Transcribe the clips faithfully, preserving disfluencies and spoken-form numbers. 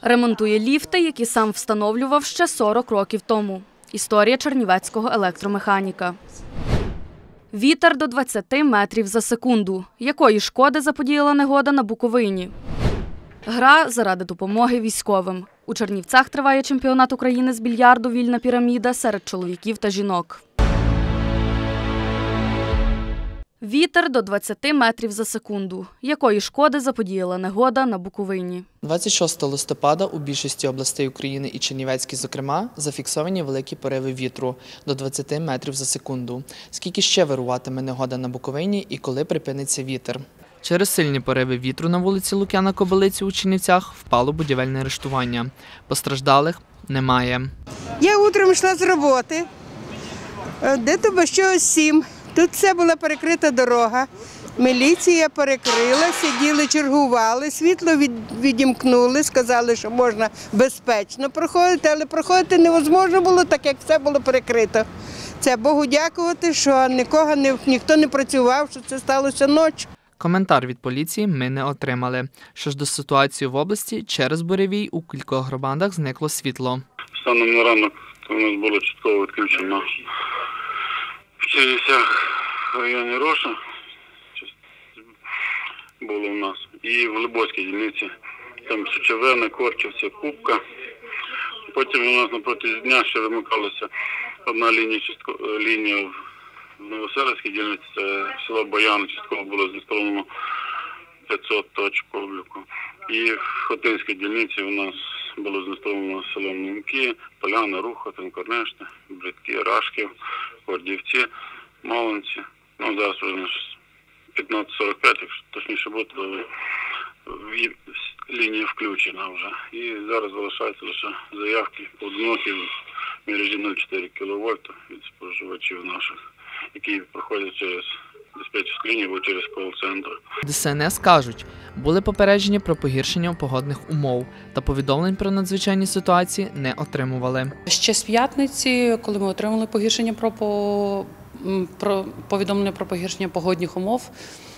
Ремонтує ліфти, які сам встановлював ще сорок років тому. Історія чернівецького електромеханіка. Вітер до двадцяти метрів за секунду. Якої шкоди заподіяла негода на Буковині? Гра заради допомоги військовим. У Чернівцях триває чемпіонат України з більярду «Вільна піраміда» серед чоловіків та жінок. Вітер до двадцяти метрів за секунду. Якої шкоди заподіяла негода на Буковині? двадцять шостого листопада у більшості областей України і Чернівецькій, зокрема, зафіксовані великі пориви вітру до двадцяти метрів за секунду. Скільки ще вируватиме негода на Буковині і коли припиниться вітер? Через сильні пориви вітру на вулиці Лук'яна-Кобилиці у Чернівцях впало будівельне арештування. Постраждалих немає. Я утром йшла з роботи, де-то без чогось сім. Тут все була перекрита дорога, міліція перекрила, сиділи, чергували, світло від, відімкнули, сказали, що можна безпечно проходити, але проходити невозможно було, так як все було перекрито. Це Богу дякувати, що нікого, ніхто не працював, що це сталося ночі. Коментар від поліції ми не отримали. Що ж до ситуації в області, через буревій у кількох громадах зникло світло. Станом на ранок у нас було частково відключено в Чернівцях в районі Роша, було у нас, і в Глибоцькій дільниці, там Сучавена, Корчівця, Кубка. Потім у нас на протязі дня ще вимикалася одна лінія, лінія в Новоселицькій дільниці, це село Бояни, частково було знеструмлено п'ятсот точок обліку. І в Хотинській дільниці у нас було знеструмлено село Мінки, Поляна, Рухотин, Корнешне, Брідки, Рашків, Гордівці, Малинці. Ну, зараз вже п'ятнадцять сорок п'ять, якщо точніше бути, лінія включена вже. І зараз залишаються лише заявки поодинокі в мережі нуль цілих чотири кіловольта від споживачів наших, які проходять через диспетчерську лінію або через кол-центр. ДСНС кажуть, були попереджені про погіршення погодних умов та повідомлень про надзвичайні ситуації не отримували. Ще з п'ятниці, коли ми отримали погіршення про, по, про повідомлення про погіршення погодних умов,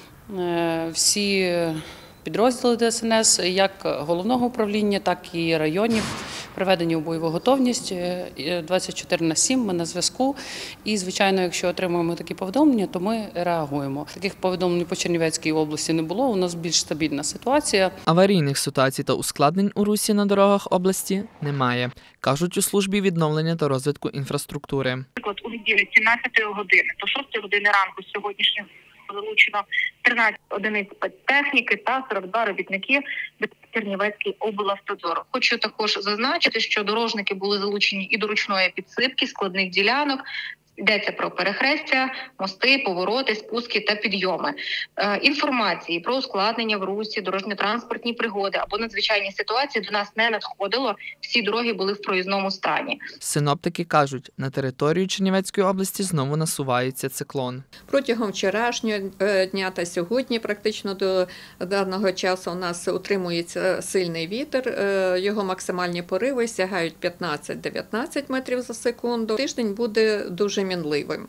всі підрозділи ДСНС, як головного управління, так і районів, приведені у бойову готовність. двадцять чотири на сім ми на зв'язку. І, звичайно, якщо отримуємо такі повідомлення, то ми реагуємо. Таких повідомлень по Чернівецькій області не було, у нас більш стабільна ситуація. Аварійних ситуацій та ускладнень у русі на дорогах області немає, кажуть у службі відновлення та розвитку інфраструктури. Наприклад, у неділю сімнадцятої години до шостої години ранку сьогоднішнього залучено тринадцять одиниць спецтехніки та сорок два робітники Чернівецький облавтодор. Хочу також зазначити, що дорожники були залучені і до ручної підсипки складних ділянок. Йдеться про перехрестя, мости, повороти, спуски та підйоми. Е, інформації про ускладнення в русі, дорожньо-транспортні пригоди або надзвичайні ситуації до нас не надходило. Всі дороги були в проїзному стані. Синоптики кажуть, на територію Чернівецької області знову насувається циклон. Протягом вчорашнього дня та сьогодні практично до даного часу у нас утримується сильний вітер. Його максимальні пориви сягають п'ятнадцять-дев'ятнадцять метрів за секунду. Тиждень буде дуже мінливим.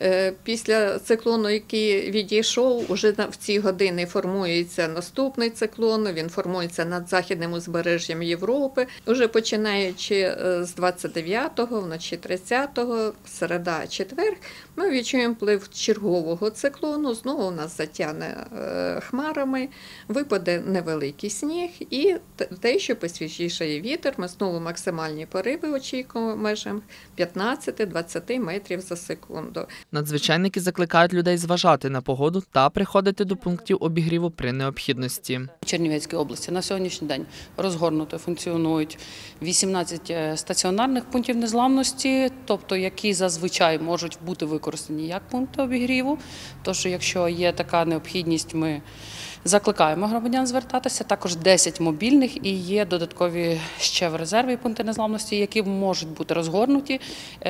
Після циклону, який відійшов, уже в ці години формується наступний циклон, він формується над західним узбережжям Європи. Уже починаючи з двадцять дев'ятого, вночі тридцятого, середа, четвер, ми відчуємо вплив чергового циклону, знову у нас затягне хмарами, випаде невеликий сніг і те, що посвіжішає вітер, ми знову максимальні пориви очікуємо в межах п'ятнадцять-двадцять метрів за секунду. Надзвичайники закликають людей зважати на погоду та приходити до пунктів обігріву при необхідності. В Чернівецькій області на сьогоднішній день розгорнуто функціонують вісімнадцять стаціонарних пунктів незламності, тобто які зазвичай можуть бути використані як пункти обігріву. Тож, якщо є така необхідність, ми закликаємо громадян звертатися. Також десять мобільних і є додаткові ще в резерві пункти незламності, які можуть бути розгорнуті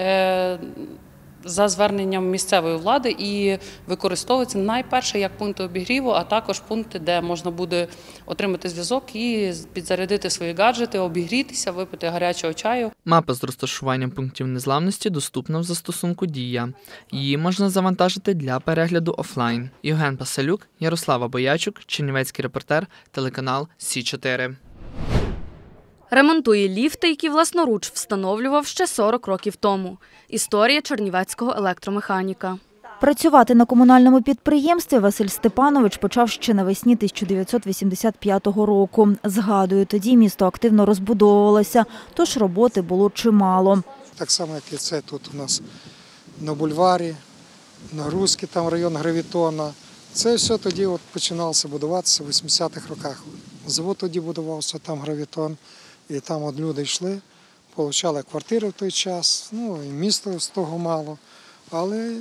за зверненням місцевої влади і використовуються найперше як пункти обігріву, а також пункти, де можна буде отримати зв'язок і підзарядити свої гаджети, обігрітися, випити гарячого чаю. Мапа з розташуванням пунктів незламності доступна в застосунку «Дія». Її можна завантажити для перегляду офлайн. Євген Пасалюк, Ярослава Боячук, Чернівецький репортер, телеканал Сі чотири. Ремонтує ліфти, які власноруч встановлював ще сорок років тому. Історія чернівецького електромеханіка. Працювати на комунальному підприємстві Василь Степанович почав ще навесні тисяча дев'ятсот вісімдесят п'ятого року. Згадує, тоді місто активно розбудовувалося, тож роботи було чимало. Так само, як і це тут у нас на бульварі, нагрузки, там район Гравітона. Це все тоді от починалося будуватися в вісімдесятих роках. Завод тоді будувався, там Гравітон, і там от люди йшли, отримали квартири в той час, ну і місто з того мало, але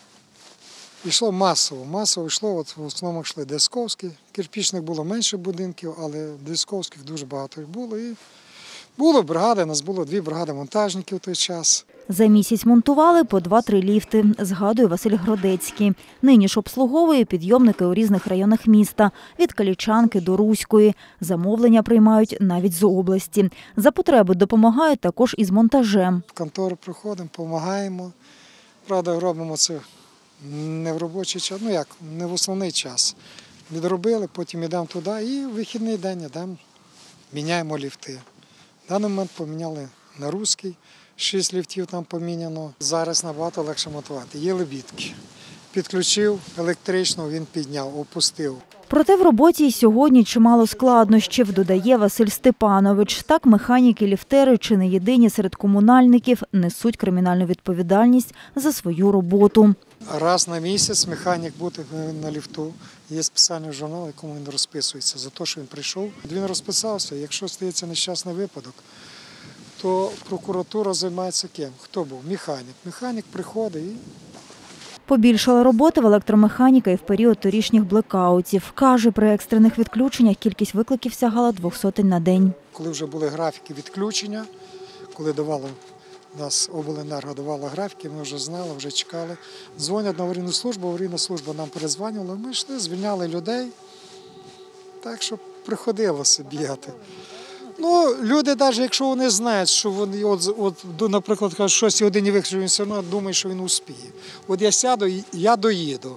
йшло масово, масово йшло, от в основному йшли Десковські, кирпічних було менше будинків, але Десковських дуже багато їх було. І було бригади, у нас було дві бригади монтажників в той час. За місяць монтували по два-три ліфти, згадує Василь Гродецький. Нині ж обслуговує підйомники у різних районах міста, від Калічанки до Руської. Замовлення приймають навіть з області. За потреби допомагають також із монтажем. В контору приходимо, допомагаємо. Правда, робимо це не в робочий час, ну як, не в основний час. Відробили, потім йдемо туди і в вихідний день йдемо, міняємо ліфти. В даний момент поміняли на Руський, шість ліфтів там поміняно. Зараз набагато легше монтувати. Є лебідки. Підключив електрично, він підняв, опустив. Проте в роботі й сьогодні чимало складнощів, додає Василь Степанович. Так, механіки-ліфтери чи не єдині серед комунальників несуть кримінальну відповідальність за свою роботу. Раз на місяць механік буде на ліфту. Є спеціальний журнал, якому він розписується за те, що він прийшов. Він розписався, якщо стається нещасний випадок, то прокуратура займається ким? Хто був? Механік. Механік приходить і... Побільшала роботи в електромеханіка і в період торішніх блекаутів. Каже, при екстрених відключеннях кількість викликів сягала двох сотень на день. Коли вже були графіки відключення, коли давало, нас обленерго давала графіки, ми вже знали, вже чекали. Дзвонять на аварійну службу, аварійна служба нам передзвонювала, ми йшли, звільняли людей, так що приходилося бігати. Ну, люди, навіть якщо вони знають, що вони, от, от, наприклад, кажуть, щось годині виключив, він все одно думає, що він успіє. От я сяду, я доїду.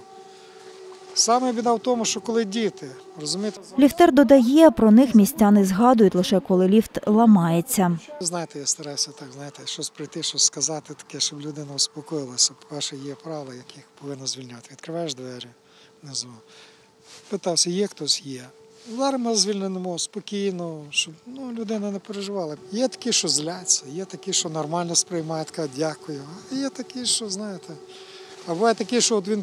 Саме біда в тому, що коли діти, розумієте? Ліфтер додає, про них містяни згадують лише коли ліфт ламається. Знаєте, я стараюся так, знаєте, щось прийти, щось сказати таке, щоб людина успокоїлася. По-перше, є правила, яких повинно звільняти. Відкриваєш двері внизу. Питався, є хтось? Є. Зараз ми звільнимо спокійно, щоб ну, людина не переживала. Є такі, що зляться, є такі, що нормально сприймають, кажуть, дякую. А є такі, що, знаєте, а буває такі, що от він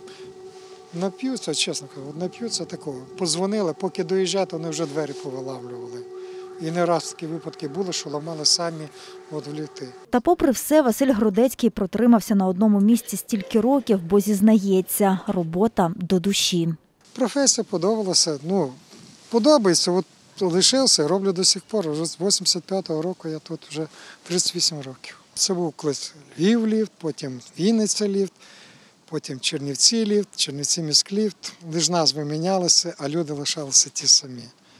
нап'ються, чесно кажу, от нап'ються такого. Подзвонили, поки доїжджати, вони вже двері повилавлювали. І не раз такі випадки були, що ламали самі от в ліфти. Та попри все, Василь Гродецький протримався на одному місці стільки років, бо зізнається, робота до душі. Професія подобалася, ну, подобається, от лишився, роблю до сих пор. Вже з вісімдесят п'ятого року я тут вже тридцять вісім років. Це був колись Львів ліфт, потім Вінниця ліфт, потім Чернівці ліфт, Чернівці міськліфт. Лише назви мінялися, а люди лишалися ті самі.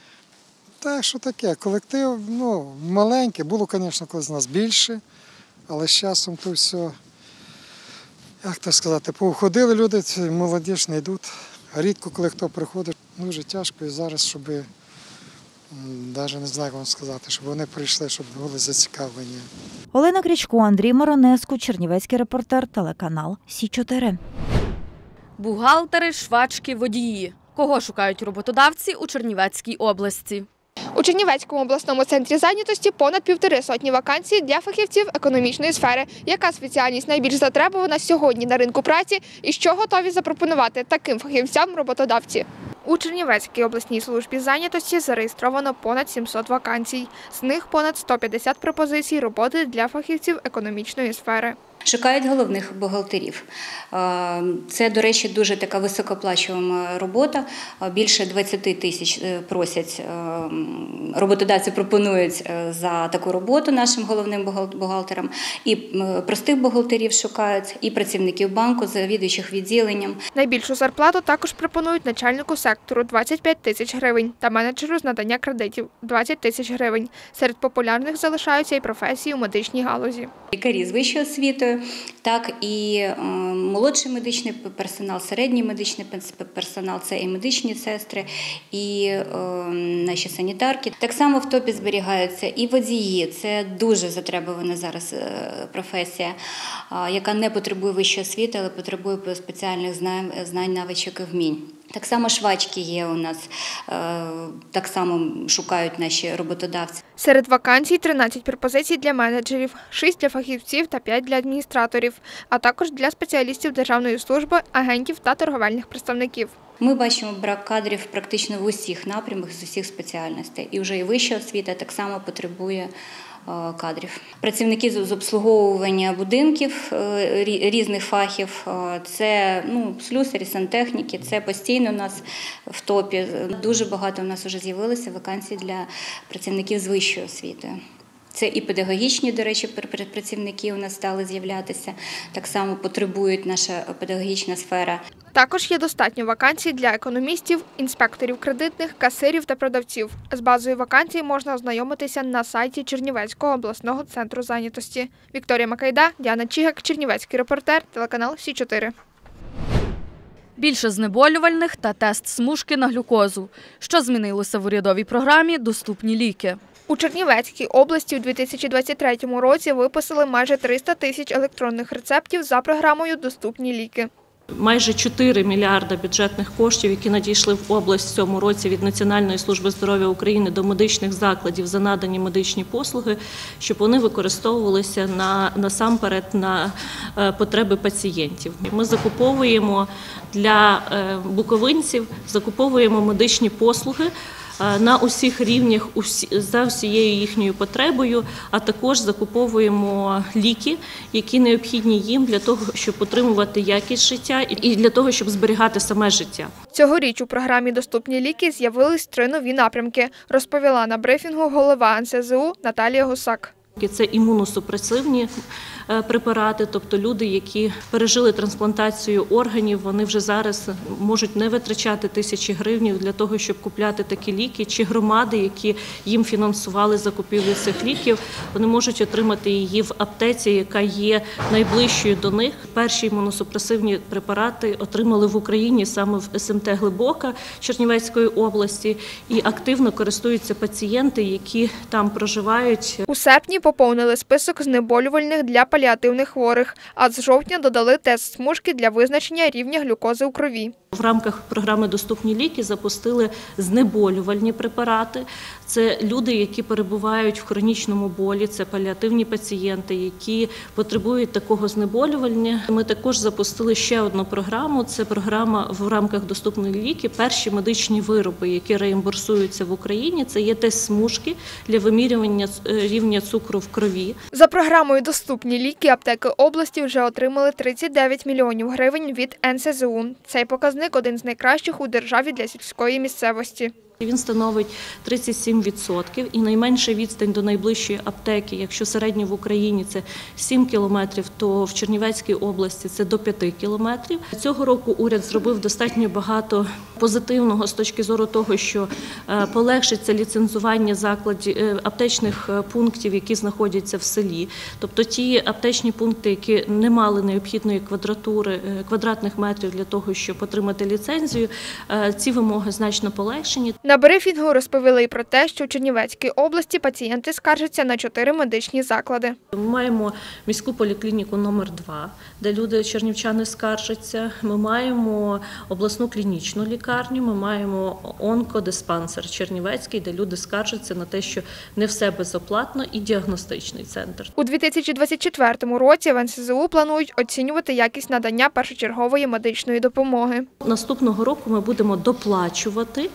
Так, що таке, колектив, ну, маленький, було, звісно, колись нас більше, але з часом то все, як так сказати, повходили люди, молодіж не йдуть. Рідко, коли хто приходить, дуже тяжко і зараз, щоб, навіть не знаю, як вам сказати, щоб вони прийшли, щоб були зацікавлені. Олена Крічко, Андрій Моронеску, Чернівецький репортер, телеканал Сі чотири. Бухгалтери, швачки, водії. Кого шукають роботодавці у Чернівецькій області? У Чернівецькому обласному центрі зайнятості понад півтори сотні вакансій для фахівців економічної сфери. Яка спеціальність найбільш затребувана сьогодні на ринку праці і що готові запропонувати таким фахівцям роботодавці? У Чернівецькій обласній службі зайнятості зареєстровано понад сімсот вакансій. З них понад сто п'ятдесят пропозицій роботи для фахівців економічної сфери. Шукають головних бухгалтерів. Це, до речі, дуже така високооплачувана робота. Більше двадцять тисяч просять, роботодавці пропонують за таку роботу нашим головним бухгалтерам. І простих бухгалтерів шукають, і працівників банку, завідуючих відділенням. Найбільшу зарплату також пропонують начальнику сектору – двадцять п'ять тисяч гривень та менеджеру з надання кредитів – двадцять тисяч гривень. Серед популярних залишаються і професії у медичній галузі. Лікарі з вищою освітою сестрами, так і молодший медичний персонал, середній медичний персонал, це і медичні сестри, і наші санітарки. Так само в топі зберігаються і водії, це дуже затребувана зараз професія, яка не потребує вищої освіти, але потребує спеціальних знань, знань, навичок і вмінь. Так само швачки є у нас, так само шукають наші роботодавці. Серед вакансій тринадцять пропозицій для менеджерів, шість для фахівців та п'ять для адміністраторів, а також для спеціалістів державної служби, агентів та торговельних представників. Ми бачимо брак кадрів практично в усіх напрямах, з усіх спеціальностей. І вже і вища освіта так само потребує кадрів. Працівники з обслуговування будинків різних фахів, це ну, слюсарі, сантехніки, це постійно у нас в топі. Дуже багато у нас вже з'явилося вакансій для працівників з вищою освітою. Це і педагогічні, до речі, працівники у нас стали з'являтися, так само потребують наша педагогічна сфера. Також є достатньо вакансій для економістів, інспекторів кредитних, касирів та продавців. З базою вакансій можна ознайомитися на сайті Чернівецького обласного центру зайнятості. Вікторія Макайда, Діана Чігак, Чернівецький репортер, телеканал Сі чотири. Більше знеболювальних та тест смужки на глюкозу. Що змінилося в урядовій програмі «Доступні ліки»? У Чернівецькій області у дві тисячі двадцять третьому році виписали майже триста тисяч електронних рецептів за програмою «Доступні ліки». Майже чотири мільярда бюджетних коштів, які надійшли в область в цьому році від Національної служби здоров'я України до медичних закладів за надані медичні послуги, щоб вони використовувалися на, насамперед на потреби пацієнтів. Ми закуповуємо для буковинців, закуповуємо медичні послуги на усіх рівнях за всією їхньою потребою, а також закуповуємо ліки, які необхідні їм для того, щоб утримувати якість життя і для того, щоб зберігати саме життя. Цьогоріч у програмі «Доступні ліки» з'явились три нові напрямки, розповіла на брифінгу голова ен ес зе у Наталія Гусак. Це імуносупресивні препарати, тобто люди, які пережили трансплантацію органів, вони вже зараз можуть не витрачати тисячі гривень для того, щоб купляти такі ліки, чи громади, які їм фінансували закупівлю цих ліків, вони можуть отримати її в аптеці, яка є найближчою до них. Перші імуносупресивні препарати отримали в Україні саме в ес ем те Глибока Чернівецької області, і активно користуються пацієнти, які там проживають. У серпні поповнили список знеболювальних для паліативних хворих, а з жовтня додали тест смужки для визначення рівня глюкози у крові. В рамках програми «Доступні ліки» запустили знеболювальні препарати. Це люди, які перебувають в хронічному болі, це паліативні пацієнти, які потребують такого знеболювання. Ми також запустили ще одну програму, це програма в рамках «Доступні ліки» перші медичні вироби, які реімбурсуються в Україні. Це є тест смужки для вимірювання рівня цукру в крові. За програмою «Доступні ліки» аптеки області вже отримали тридцять дев'ять мільйонів гривень від ен ес зе у. Цей показник один з найкращих у державі для сільської місцевості. Він становить тридцять сім відсотків і найменша відстань до найближчої аптеки, якщо середньо в Україні це сім кілометрів, то в Чернівецькій області це до п'яти кілометрів. Цього року уряд зробив достатньо багато позитивного з точки зору того, що полегшиться ліцензування закладів, аптечних пунктів, які знаходяться в селі. Тобто ті аптечні пункти, які не мали необхідної квадратури, квадратних метрів для того, щоб отримати ліцензію, ці вимоги значно полегшені. На брифінгу розповіли і про те, що в Чернівецькій області пацієнти скаржаться на чотири медичні заклади. Ми маємо міську поліклініку номер два, де люди, чернівчани, скаржаться. Ми маємо обласну клінічну лікарню, ми маємо онкодиспансер Чернівецький, де люди скаржаться на те, що не все безоплатно, і діагностичний центр. У дві тисячі двадцять четвертому році в ен ес зе у планують оцінювати якість надання першочергової медичної допомоги. Наступного року ми будемо доплачувати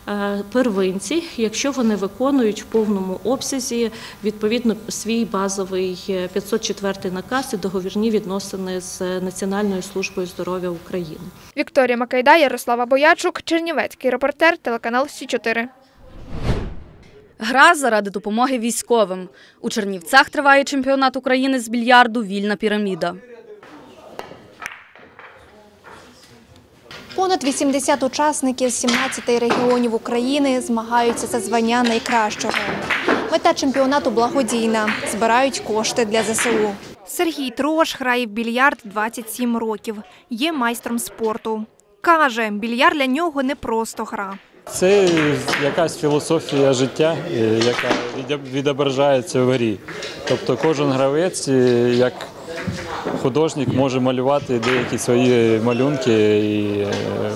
первинці, якщо вони виконують в повному обсязі відповідно свій базовий п'ятсот четвертий наказ і договірні відносини з Національною службою здоров'я України. Вікторія Макайда, Ярослава Боячук, Чернівецький репортер, телеканал Сі чотири. Гра заради допомоги військовим. У Чернівцях триває чемпіонат України з більярду «Вільна піраміда». Понад вісімдесят учасників з сімнадцяти регіонів України змагаються за звання найкращого. Мета чемпіонату благодійна – збирають кошти для зе се у. Сергій Трош грає в більярд двадцять сім років. Є майстром спорту. Каже, більярд для нього не просто гра. Це якась філософія життя, яка відображається в грі. Тобто кожен гравець, як художник, може малювати деякі свої малюнки і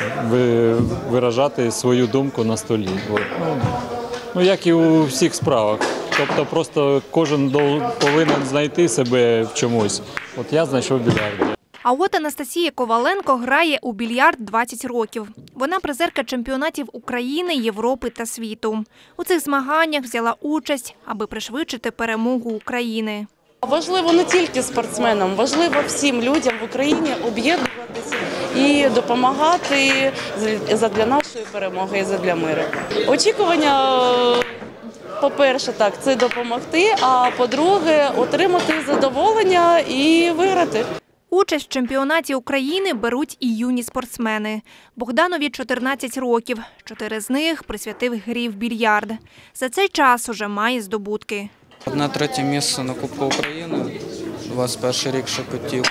виражати свою думку на столі. Ну, як і у всіх справах. Тобто просто кожен повинен знайти себе в чомусь. От я знайшов більярд. А от Анастасія Коваленко грає у більярд двадцять років. Вона призерка чемпіонатів України, Європи та світу. У цих змаганнях взяла участь, аби пришвидшити перемогу України. Важливо не тільки спортсменам, важливо всім людям в Україні об'єднуватися і допомагати задля нашої перемоги і задля миру. Очікування, по-перше, так, це допомогти, а по-друге, отримати задоволення і виграти. Участь в чемпіонаті України беруть і юні спортсмени. Богданові чотирнадцять років. Чотири з них присвятив грі в більярд. За цей час уже має здобутки. Одне третє місце на Кубку України, двадцять перший рік шепотів.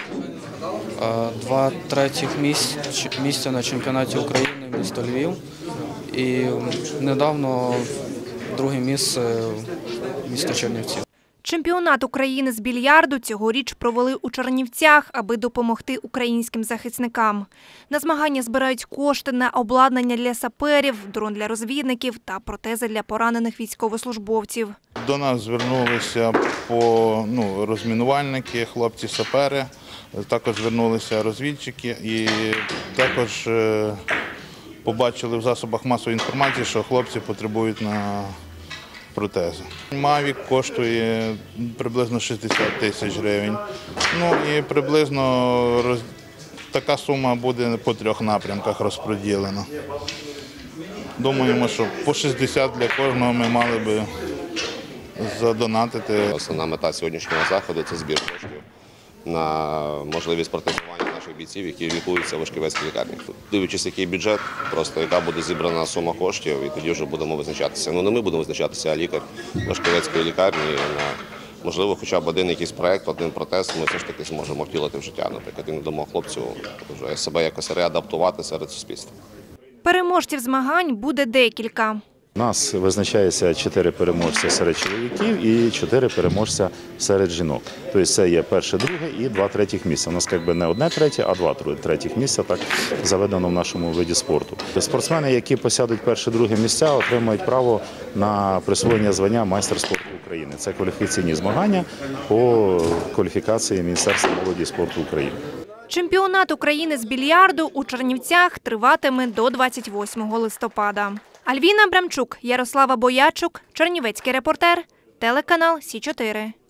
Два третіх місця на чемпіонаті України місто Львів. І недавно друге місце місто Чернівці. Чемпіонат України з більярду цьогоріч провели у Чернівцях, аби допомогти українським захисникам. На змагання збирають кошти на обладнання для саперів, дрон для розвідників та протези для поранених військовослужбовців. До нас звернулися по ну, розмінувальники, хлопці-сапери, також звернулися розвідчики і також е, побачили в засобах масової інформації, що хлопці потребують на протези. Мавік коштує приблизно шістдесят тисяч гривень. Ну і приблизно роз... така сума буде по трьох напрямках розподілена. Думаємо, що по шістдесят для кожного ми мали би задонатити. Основна мета сьогоднішнього заходу – це збір коштів на можливість протезування наших бійців, які лікуються в Лишківецькій лікарні. Дивлячись, який бюджет, просто яка буде зібрана сума коштів, і тоді вже будемо визначатися. Ну не ми будемо визначатися, а лікар Лишківецької лікарні. Можливо, хоча б один якийсь проєкт, один протез ми все ж таки зможемо втілити в життя. Наприклад, і не дамо хлопцю вже себе якось реадаптувати серед суспільства. Переможців змагань буде декілька. У нас визначається чотири переможця серед чоловіків і чотири переможця серед жінок. Тобто це є перше, друге і два третіх місця. У нас якби не одне третє, а два третіх місця, так заведено в нашому виді спорту. Спортсмени, які посядуть перше, друге місця, отримають право на присвоєння звання майстер спорту України. Це кваліфікаційні змагання по кваліфікації Міністерства молоді і спорту України. Чемпіонат України з більярду у Чернівцях триватиме до двадцять восьмого листопада. Альвіна Брамчук, Ярослава Боячук, Чернівецький репортер, телеканал Сі чотири.